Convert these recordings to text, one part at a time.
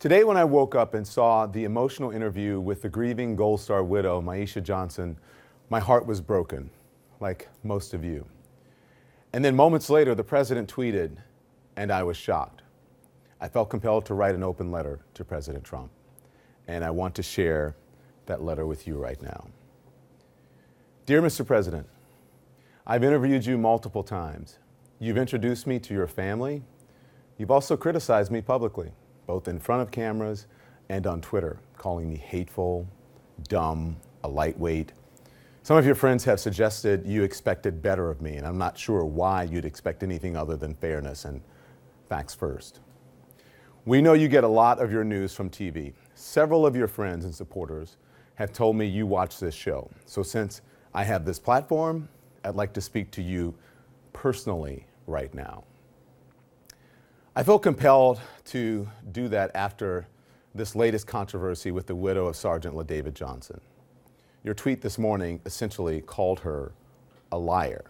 Today, when I woke up and saw the emotional interview with the grieving Gold Star widow, Myeshia Johnson, my heart was broken, like most of you. And then moments later, the president tweeted, and I was shocked. I felt compelled to write an open letter to President Trump, and I want to share that letter with you right now. Dear Mr. President, I've interviewed you multiple times. You've introduced me to your family. You've also criticized me publicly, both in front of cameras and on Twitter, calling me hateful, dumb, a lightweight. Some of your friends have suggested you expected better of me, and I'm not sure why you'd expect anything other than fairness and facts first. We know you get a lot of your news from TV. Several of your friends and supporters have told me you watch this show. So since I have this platform, I'd like to speak to you personally right now. I feel compelled to do that after this latest controversy with the widow of Sergeant LaDavid Johnson. Your tweet this morning essentially called her a liar.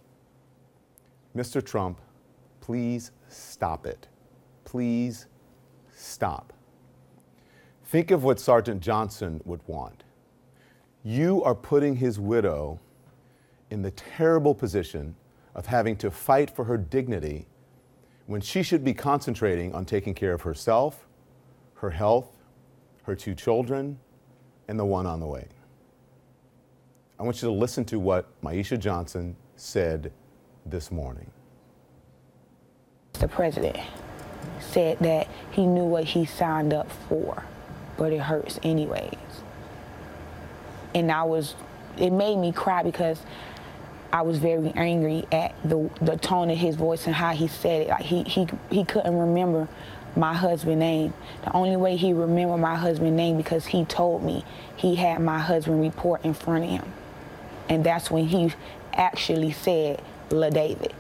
Mr. Trump, please stop it. Please stop. Think of what Sergeant Johnson would want. You are putting his widow in the terrible position of having to fight for her dignity when she should be concentrating on taking care of herself, her health, her two children, and the one on the way. I want you to listen to what Myeshia Johnson said this morning. The president said that he knew what he signed up for, but it hurts anyways. And it made me cry because I was very angry at the tone of his voice and how he said it. Like he couldn't remember my husband's name. The only way he remembered my husband's name because he told me he had my husband report in front of him. And that's when he actually said, LaDavid.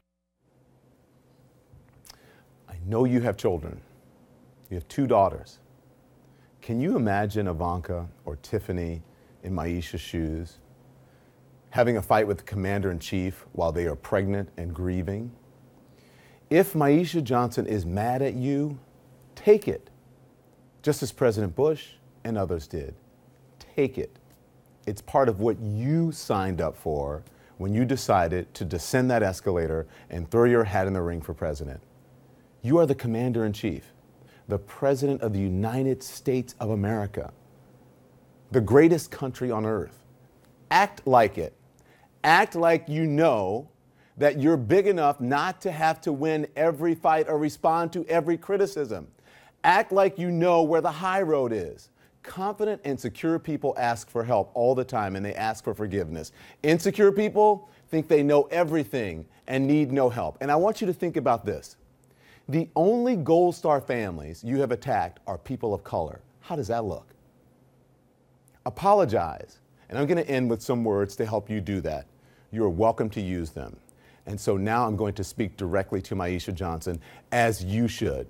I know you have children. You have two daughters. Can you imagine Ivanka or Tiffany in Myeshia's shoes, having a fight with the commander-in-chief while they are pregnant and grieving? If Myeshia Johnson is mad at you, take it, just as President Bush and others did. Take it. It's part of what you signed up for when you decided to descend that escalator and throw your hat in the ring for president. You are the commander-in-chief, the president of the United States of America, the greatest country on earth. Act like it. Act like you know that you're big enough not to have to win every fight or respond to every criticism. Act like you know where the high road is. Confident and secure people ask for help all the time, and they ask for forgiveness. Insecure people think they know everything and need no help. And I want you to think about this. The only Gold Star families you have attacked are people of color. How does that look? Apologize. And I'm going to end with some words to help you do that. You are welcome to use them. And so now I'm going to speak directly to Myeshia Johnson, as you should.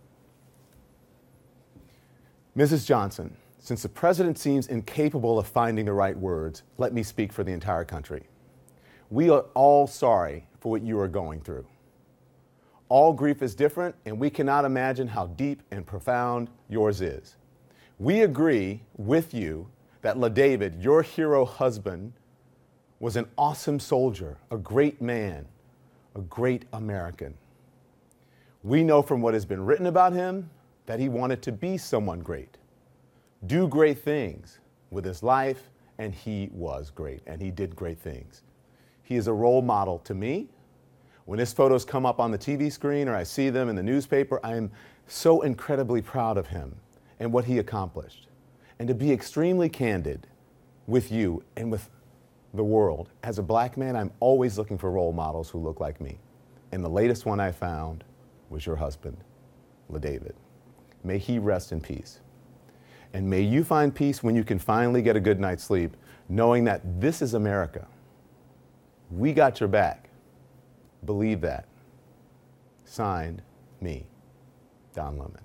Mrs. Johnson, since the president seems incapable of finding the right words, let me speak for the entire country. We are all sorry for what you are going through. All grief is different, and we cannot imagine how deep and profound yours is. We agree with you that LaDavid, your hero husband, was an awesome soldier, a great man, a great American. We know from what has been written about him that he wanted to be someone great, do great things with his life, and he was great, and he did great things. He is a role model to me. When his photos come up on the TV screen or I see them in the newspaper, I am so incredibly proud of him and what he accomplished. And to be extremely candid with you and with the world, as a black man, I'm always looking for role models who look like me. And the latest one I found was your husband, LaDavid. May he rest in peace. And may you find peace when you can finally get a good night's sleep, knowing that this is America. We got your back. Believe that. Signed, me, Don Lemon.